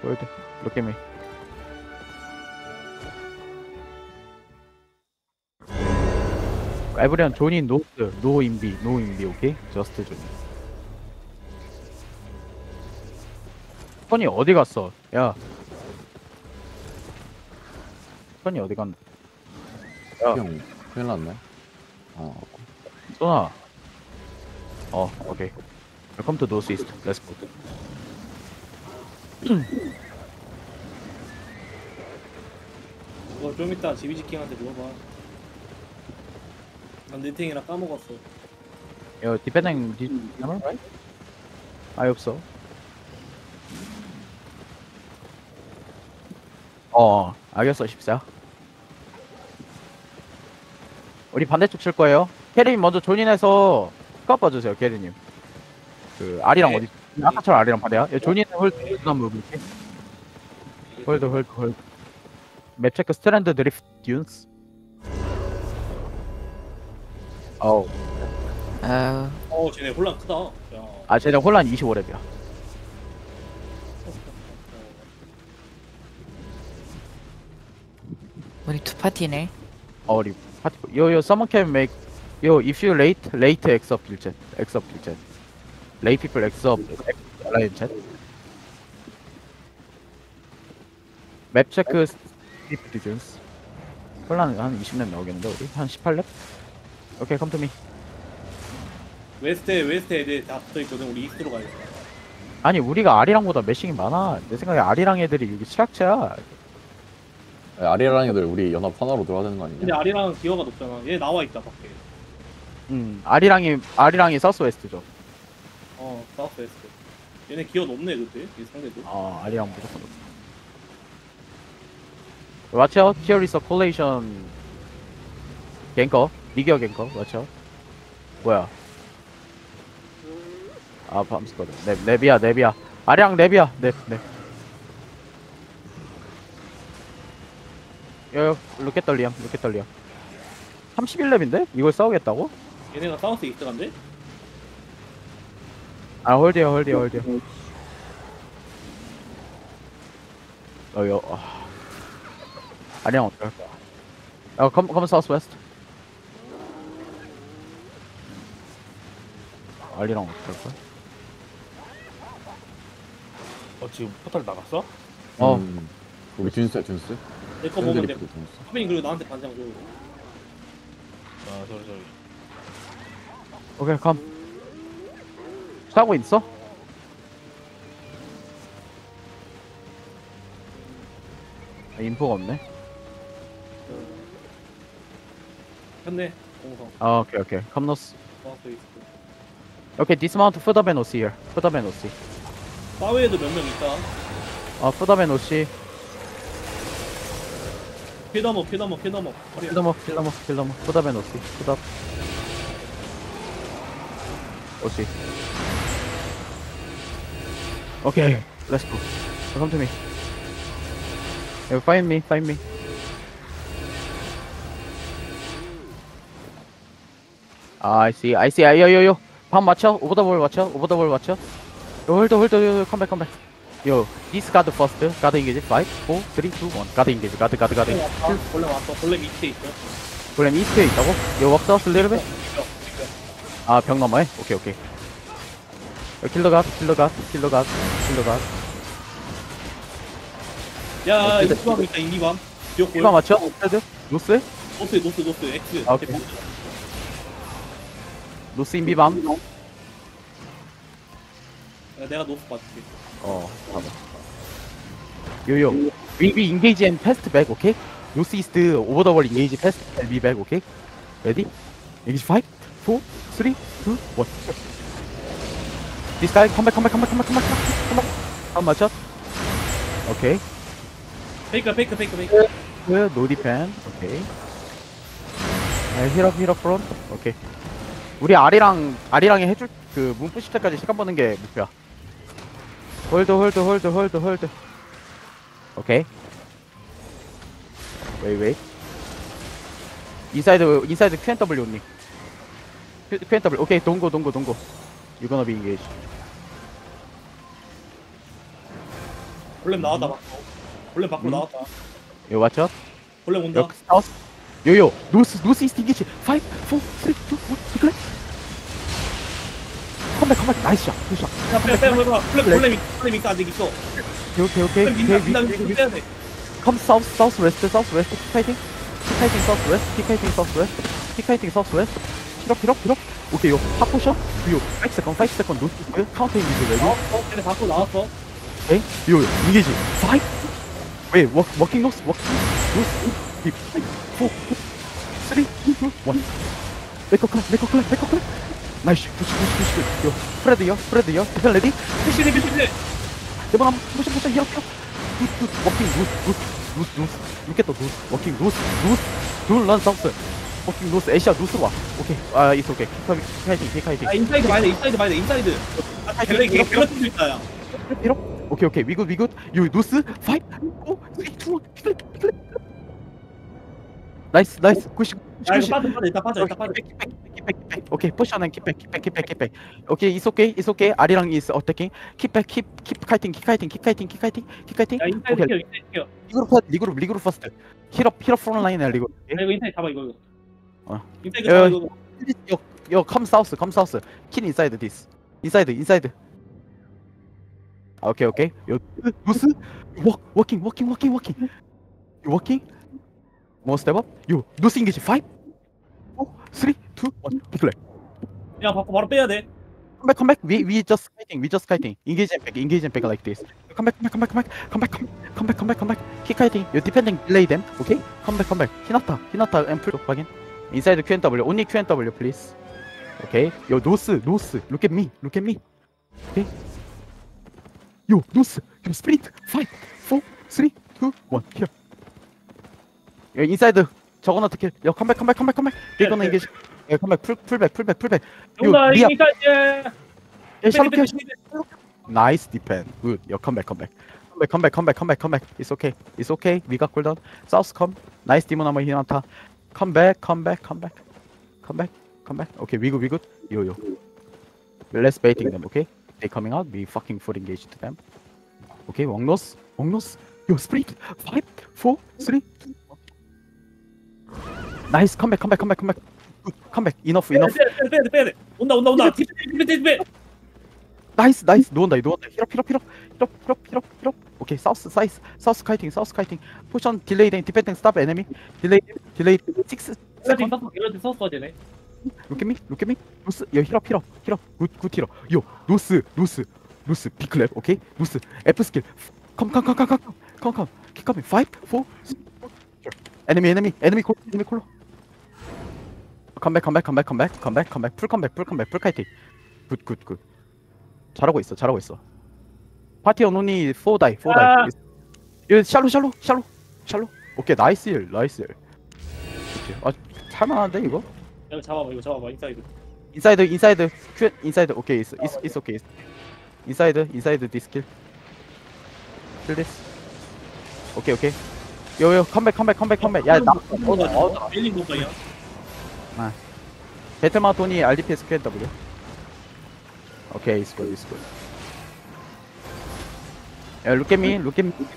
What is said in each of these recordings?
홀드. Look at me. 에브리언 존이 노스, 노 인비, 오케이? 저스트 존. 선이 어디 갔어? 야. 선이 어디 갔나? 야, 형 큰일 났네. 선아. 오케이. Welcome to North East. Let's go. 그거 좀 이따 지비지킹한테 물어봐. 난 넷팅이라 까먹었어. 야, 디펜딩 디나멀 right? 아예 없어. 알겠어, 14. 우리 반대쪽 칠 거예요. 캐리님 먼저 존인해서 스카웃 봐주세요, 캐리님. 그 아리랑 네. 어디? 아까처럼 아리랑 반대야. 야, 존인 홀드 그다음 무브. 홀드. 맵 체크 스트랜드 드리프트 듀운스. 어우. 쟤네 혼란 크다. 야. 쟤네 혼란 25렙이야. 우리 두 파티네. 우리 파티. Yo, someone can make. Yo, if you late X up 빌젠. Late people X up 라인 챗. 맵 체크 스트리프트 듀운스. 혼란 한 20렙 나오겠는데 우리? 한 18렙? 오케이, come to me. 웨스트에 애들 다 붙어있거든. 우리 이스트로 가야겠다. 아니 우리가 아리랑보다 매싱이 많아. 내 생각에 아리랑 애들이 여기 취약체야. 아리랑 애들 우리 연합 하나로 들어야 되는 거 근데 아니냐? 아리랑은 기어가 높잖아. 얘 나와있다 밖에. 아리랑이 사우스 웨스트죠. 사우스 웨스트. 얘네 기어 높네 그때. 이 상대도. 아리랑 무조건 높아. Watch out, here is a collation. 갱커, 리기어 갱커, watch out. 뭐야? 밤스쿼드. 넵이야. 아리랑 넵이야. 넵. 루켓떨리암. 31렙인데? 이걸 싸우겠다고? 얘네가 사우스 이스트 간대? 홀디어. 아리랑 어떡할까? come south west. 아리랑 어떡할까? 지금 포탈 나갔어? 우리 둔스. 내거 보면 돼. 둔스. 하빈이 그리고 나한테 반장 줘. 저리. 오케이, come. 싸고 있어? 인포가 없네. 했네. 공성. 오케이. come north. 사우스 이스트. 오케이, dismount foot up and OC here. 사웨에도 몇 명 있다. foot up and OC. 피 넘어. 허리야. 킬 넘어. foot up and OC. foot up. OC. 오케이, let's go. Come to me. Find me. I see. Yo. 밥 맞춰. 오버 더 볼 맞춰. 홀드. 컴백. Yo, this guard first. Guard engage. 5, 4, 3, 2, 1. Guard engage. Guard. 원래 왔어. 원래 밑에 있어. 원래 이스트에 있다고? Yo, walk south a little bit. 벽 넘어해? 오케이. 킬러 갓. 야, 이수함 있다. 인기밤. 기억 이거 맞춰? 헤드? 노스? 노스. X. 오케이. 노스 인비밤? 내가 노스 봐줄게. 봐봐. 요요. We engage and fast back, okay? North east over the wall engage fast and be back, okay? Ready? Engage 5, 4, 3, 2, 1. This guy, come back. Come 맞춰? Okay. 페이크. No defend. Okay. Hit up front. Okay. 우리 아리랑이 해줄 그 문푸시 때까지 시간 버는 게 목표야. 홀드. 오케이. 웨이. 인사이드 Q&W 언니. Q&W. 오케이. 동고. You gonna be engaged. 볼렘 나왔다 밖으로. 볼렘 밖으로 나왔다. 요 맞죠? 볼렘 온다. 요 사우스 요요 노스 이스트 인게이지 5 4 3 2 1 디클레 컴백 나이스 샷 굿샷 야, 빼봐. 볼렘 있어 아직 있어. 오케이 볼렘 민다 빼야 돼. 컴 사우스 웨스트 킥파이팅 사우스 웨스트 킥파이팅 사우스 웨스트 히럽 오케이 요 팝포션 요 5 세컨 노스 카운터 인게이지 레디 걔네 밖으로 나왔어. 오케이 요 인게이지 5 왜 워킹 노스 5 4 3 2 1 메이커 클랩 나이스 푸시 요 프레드요 디펜 레디 피시. 대박 포션 히럽 워킹 노스 look at the 노스 워킹 노스 둘런 사우스 워킹 노스 에시아 노스로 와 오케이 아 it's okay 킥파이팅 아 인사이드 봐야 돼. 인사이드. 아 걔네 갤러티도 있다 야. 히럽 오케이 위굿 요 노스 5 4 3 2 1 클랩 나이스 굿 야 이거 일단 빠져. 오케이 push on 킥백 오케이 it's okay 아리랑 is attacking 킥백 킥 카이팅 야 인사이드 키어. 리그룹 퍼스트 힐업 프론트 라인에 리그룹 야 이거 인사이드 잡아 이거. 인사이드 야, 잡아 이거. 요 come south 킬 inside this inside 오케이 요 노스 워킹 more step up 요 노스 인게이지 5 4 3 2 1 디클레 야 바로 빼야 돼. come back we just fighting engage and back like this come back keep fighting you defending delay them okay come back hinata and pull 확인 inside Q&W only Q&W please okay yo 노스 look at me okay yo 노스 yo sprint 5 4 3 2 1 here yo inside 저건 어떻게 yo come back they're gonna engage come back 풀백 온다 리아 인사이드. 샬롯 나이스 디펜 굿 요 컴백 it's okay we got cooldown south come 나이스 디몬 아마 히나타 컴백 okay we good yo let's baiting them okay they coming out we fucking full engage to them okay 왕노스 yo sprint 5 4 3 2 1 나이스 컴백 enough 빼야 돼. 온다. 디펜. 나이스 노온다 히럽 오케이 사우스 카이팅 포션 딜레이 된 디펜딩 스탑 에네미 딜레이 6 세컨드 갤러티 썼어 쟤네. look at me 노스 요 히럽 굿 히럽 요 노스 비클랩 오케이 노스 F 스킬 컴 킥커밍 5 4 에네미 콜로 컴백 풀 카이팅 굿 잘하고 있어 파티 언론이 4다이 이거 샬로 오케이 나이스 일 아 살만한데 이거 이거 잡아봐 인사이드. 인사이드 오케이 it's okay 인사이드 디스킬 킬 디스 오케이 요 컴백 야나 밀린 건가요? 배틀마토니 RDPS Q&W 오케이 it's good 야 look at me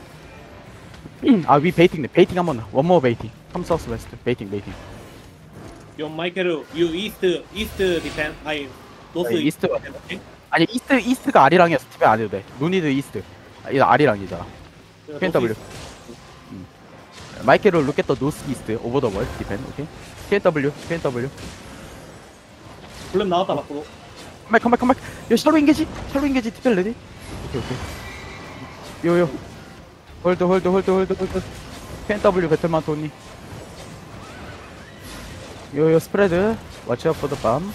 we baiting 한번 one more baiting come south west baiting 요 마이케ル유 이스트 디펜 아이 노스 아니, 이스트. 아니 이스트가 아리랑이었어 티베 안 해도 돼 노니드 이스트 이거 아리랑이잖아 Q&W 마이케ルlook at the north east over the world defend 오케이 Q&W 볼렘 나왔다 밖으로. 컴백 요 샬로 인게지 디펜 레디 오케이 요 홀드 Q&W 배틀만 토니 요 스프레드 watch out for the bomb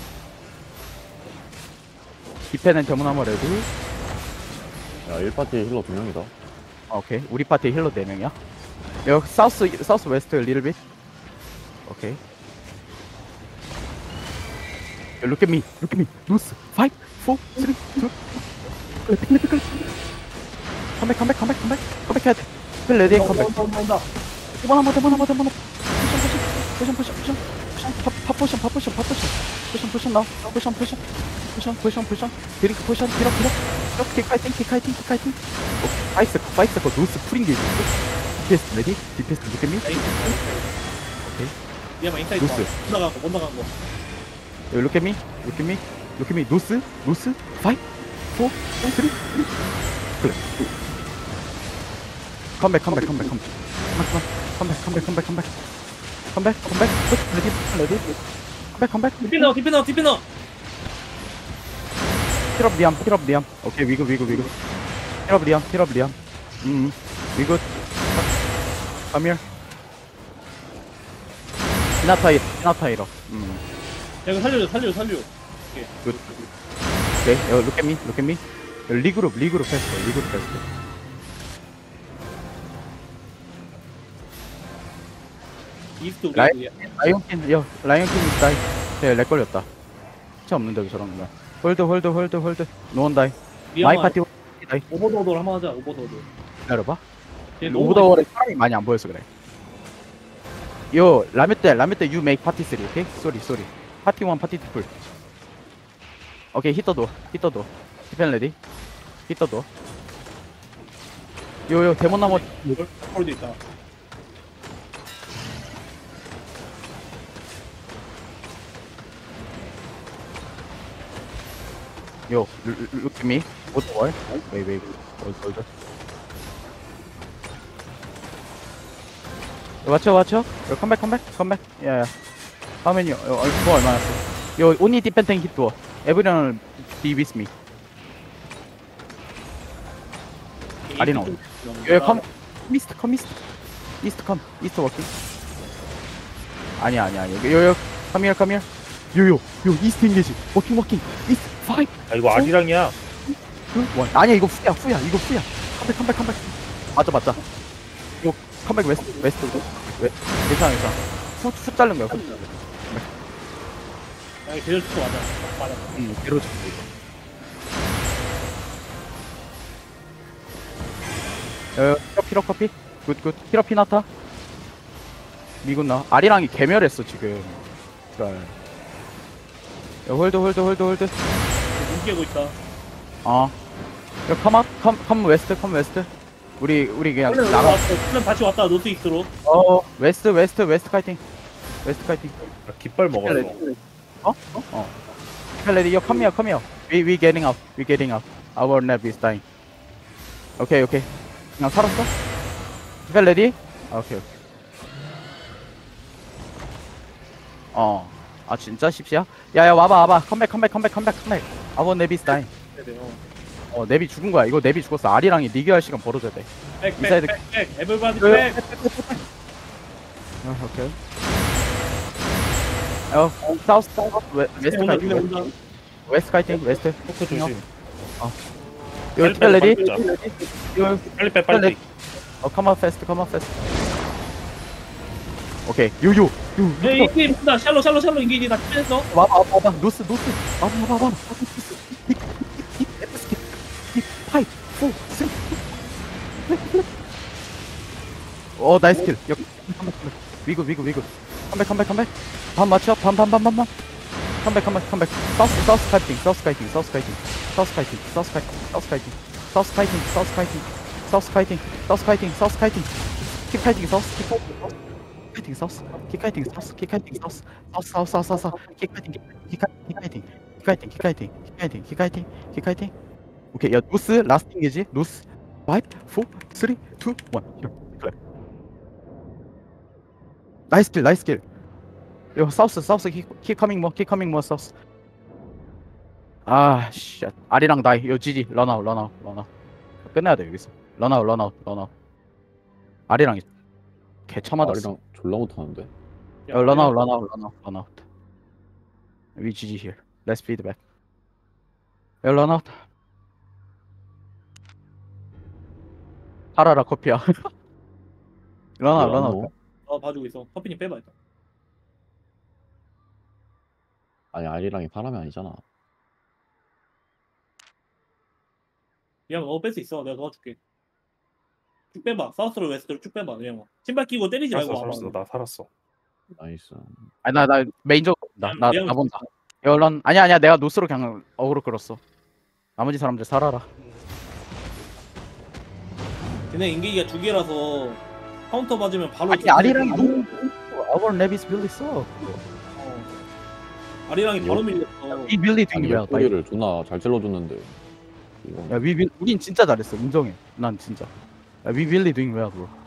디펜은 데모나머 레디 야 1파티 힐러 2명이다. 오케이 우리 파티 힐러 4명이야 요 사우스 웨스트 리틀 빗 오케이 look at me 노스 5 4 3 2 클릭 컴백 해야 돼 레디 컴백 온다. 대만 포션 나와 포션 드링크 포션 히럽 킥 파이팅 킥 파이팅 킥 파이팅. 오케이 파이스 거 노스 프링 게이지. 디펜스 레디 디펜스 루케미. 오케이 얘만 인사이드 노스. 못 나간 거. 루케미 노스 5 4 3 그래 컴백 레디 컴백 디피너. 힐업 리암 오케이 위그 힐업 리암 위그 come here 히나타이러 야 이거 살려. 굿 오케이 look at me 리그룹 패스 이스트 우리. 라이언 킹 다이 렉 걸렸다 차 없는데 저런 거 홀드 노원 다이 마이 파티 다이 오버더돌 한번 하자. 오버더돌. 기다려봐 얘 너무 오버더월에 사람이 많이 안 보여서 그래 요 라메 때 you make 파티 3 오케이? 쏘리 파티 1 파티 2 풀 오케이 히터도 디펜 레디 히터도 요 데몬 나머 홀드 있다. 요 look at me 오버월 웨이 홀드 watch 요 컴백 야야 하면요 도 얼마나 써? 요 only defending hit door everyone be with me 아리노 요 컴 미스트 이스트 워킹 아니야 요 come here 요 이스트 인게지 워킹 이스트 5 아 이거 아리랑이야. 1 아니야 이거 후야 컴백 맞아 요 컴백 웨스트 괜찮아 후 자른 거야 야 계절 축구 맞아. 뒤로 히럽 커피 굿 히럽 피나타 미군 나 아리랑이 개멸했어 지금 그래 홀드 눈 깨고 있다. 컴 웨스트 우리 그냥 나가 플랜 다시 왔다. 노스 이스트로. 웨스트 카이팅 아, 깃발 먹었어. Lady, you come here. We getting out. Our nav is dying. Okay. 그냥 살았어? Lady? Okay. 아 진짜 십시야? 야야 와봐. 컴백. Our nav is dying. 네비 죽은 거야. 이거 네비 죽었어. 아리랑이 리그할 시간 벌어줘야 돼. 백. 에블바디 요, 백. 오케이. 사우스 웨스트 카이팅. 웨스트. 포크 조심. 요 디펜 레디. 요 빨리 빼 빨리. 컴온 패스트. 오케이. 요. 이게 있다. 샬로 인기지 다 빼냈어. 와봐. 노스. 와봐. 파이 4 3 나이스 킬. 위그. 컴백. 반 맞춰. 반. 컴백. 사우스 카이팅. 킥 카이팅 오케이 야 노스 라스트 인게지 노스 5 4 3 2 1 클랩 나이스 킬 요 사우스 킥 커밍 뭐 사우스 쉣 아리랑 다이 요 지지 런아웃 끝내야 돼 여기서 런아웃 아리랑이 개처맞았어 아리랑 졸라 못하는데. 런아웃 we GG here let's feedback 런아웃 하라라 커피야 런아웃 봐주고 있어. 커피님 빼봐 일단. 아니 아리랑이 사람이 아니잖아. 그냥 너 뺄 수 있어. 내가 도와줄게. 쭉 빼봐. 사우스로 웨스트로 쭉 빼봐. 그냥 신발 끼고 때리지 말고 와봐. 살았어. 나 살았어. 나이스. 아니 나 메인저 나 본다 런 아니야 내가 노스로 그냥 어그로 끌었어 나머지 사람들 살아라 걔네 인게이지가 2개라서 카운터 맞으면 바로 아니 아리랑이 너무 our Nevis really suck. 아리랑이 바로 밀렸어. We really doing 아니 well. by 옆구리를 존나 잘 찔러줬는데 이건 야, 우린 진짜 잘했어. 인정해. 난 진짜. 야, we really doing well, bro.